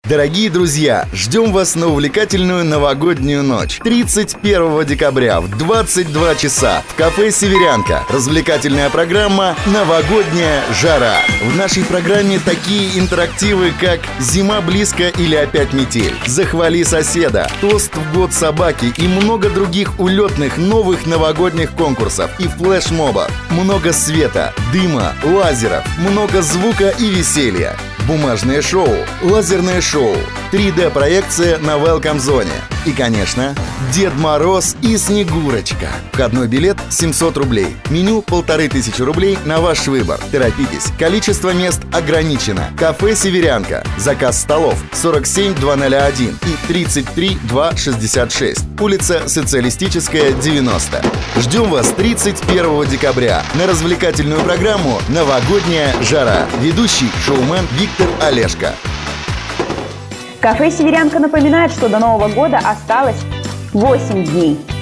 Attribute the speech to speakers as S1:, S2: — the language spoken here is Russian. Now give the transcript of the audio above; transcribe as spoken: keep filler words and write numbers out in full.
S1: Дорогие друзья, ждем вас на увлекательную новогоднюю ночь. тридцать первого декабря в двадцать два часа в кафе «Северянка». Развлекательная программа «Новогодняя жара». В нашей программе такие интерактивы, как «Зима близко» или «Опять метель», «Захвали соседа», «Тост в год собаки» и много других улетных новых новогодних конкурсов и флешмобов. Много света, дыма, лазеров, много звука и веселья. Бумажное шоу, лазерное шоу, три дэ-проекция на Велком-зоне. И, конечно, Дед Мороз и Снегурочка. Входной билет семьсот рублей. Меню полторы тысячи рублей на ваш выбор. Торопитесь, количество мест ограничено. Кафе «Северянка». Заказ столов сорок семь двести один и тридцать три двести шестьдесят шесть. Улица Социалистическая, девяносто. Ждем вас тридцать первого декабря на развлекательную программу «Новогодняя жара». Ведущий шоумен Виктор Олешко.
S2: Кафе «Северянка» напоминает, что до Нового года осталось восемь дней.